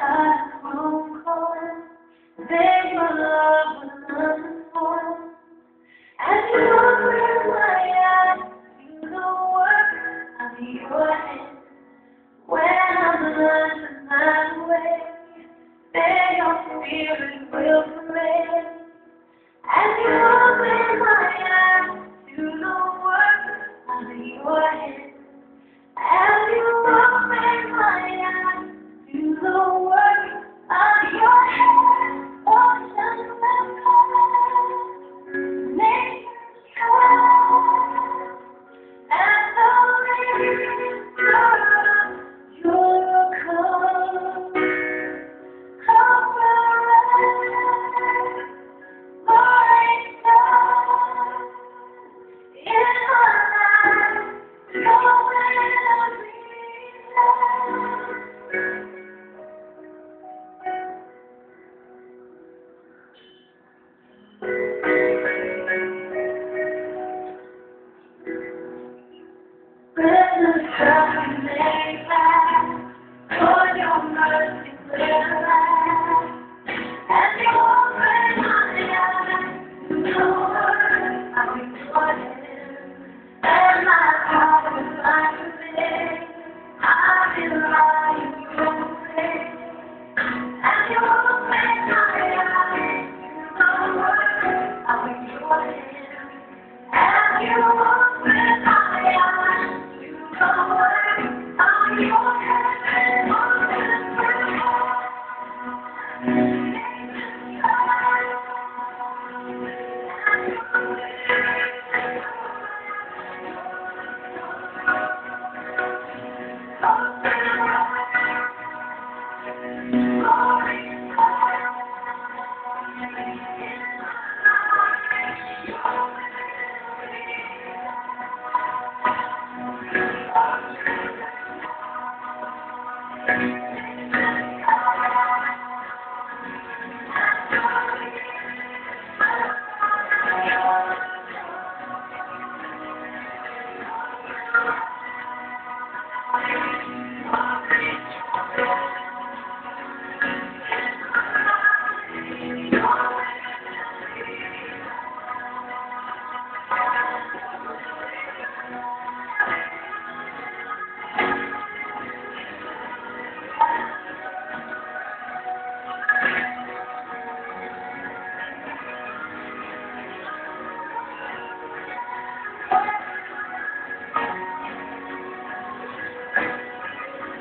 had grown cold. Beg my love was unfold. As you open my eyes to the work of your hands, when I'm lost in my way, then your spirit will prevail. As you open my eyes to the work of your hands, as you open my eyes to the work of your hands, oceans will come, nations tremble, as the whisper of your come, come around, pouring down in my life, your will be done. Presence of made back, for your mercy will last. As you open my eyes to the word of your hands, and my heart is like within, I delight in your praise. As you open my eyes to the word of your hands, as you open my eyes to the word of your hands, open my heart.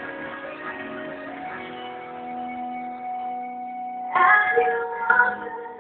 As you open